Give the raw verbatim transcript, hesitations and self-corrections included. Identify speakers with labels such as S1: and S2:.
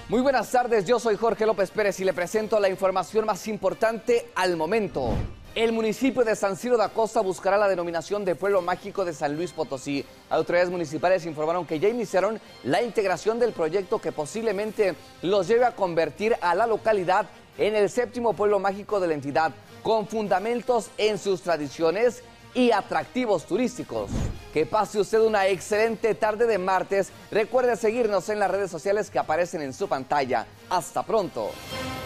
S1: Muy buenas tardes, yo soy Jorge López Pérez y le presento la información más importante al momento. El municipio de San Ciro de Acosta buscará la denominación de Pueblo Mágico de San Luis Potosí. Autoridades municipales informaron que ya iniciaron la integración del proyecto que posiblemente los lleve a convertir a la localidad en el séptimo pueblo mágico de la entidad, con fundamentos en sus tradiciones y atractivos turísticos. Que pase usted una excelente tarde de martes. Recuerde seguirnos en las redes sociales que aparecen en su pantalla. Hasta pronto.